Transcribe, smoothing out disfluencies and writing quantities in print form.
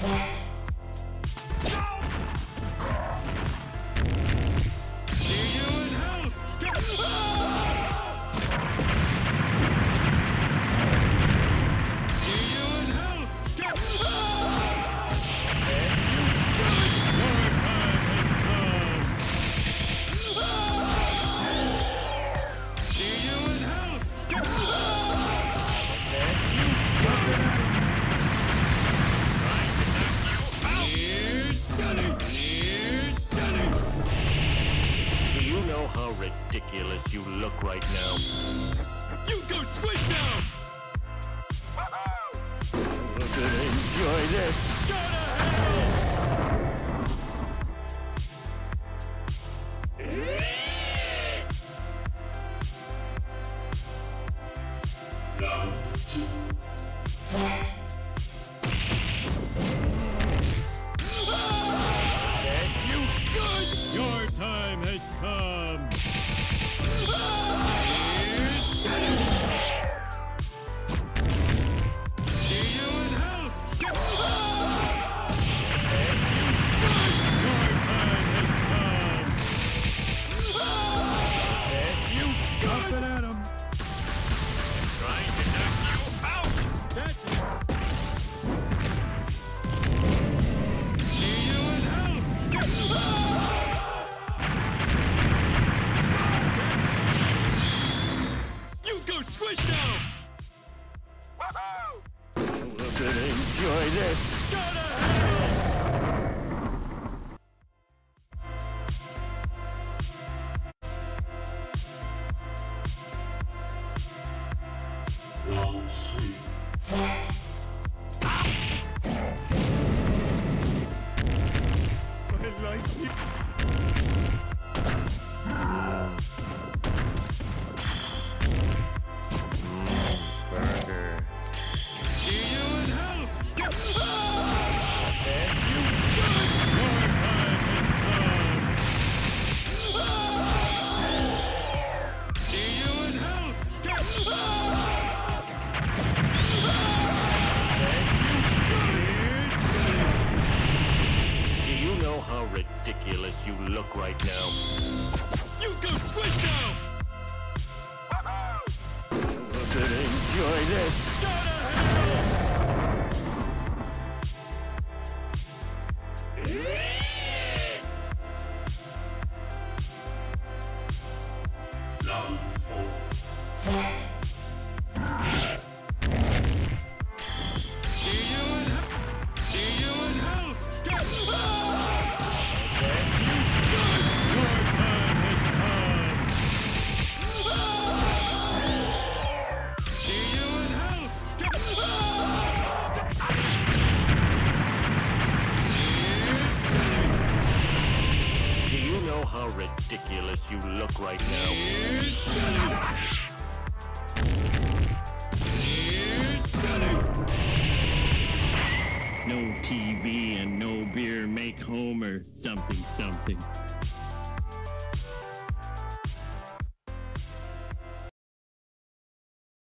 Ridiculous you look right now. You go squish now! We're gonna enjoy this. Go to hell! Round 2. Fight! You good! Your time has come! Squish now! We're gonna enjoy this. Go to hell! Round 3. Fight! I like you. Burger. See you in hell! See you in hell! Do you know how ridiculous you look right now? You go squish now! We're gonna enjoy this. Go to hell! Round 4. Fight! See you in hell! See you in hell! Your time has come! See you in hell! Do you know how ridiculous you look right now? No TV and no beer make Homer something something.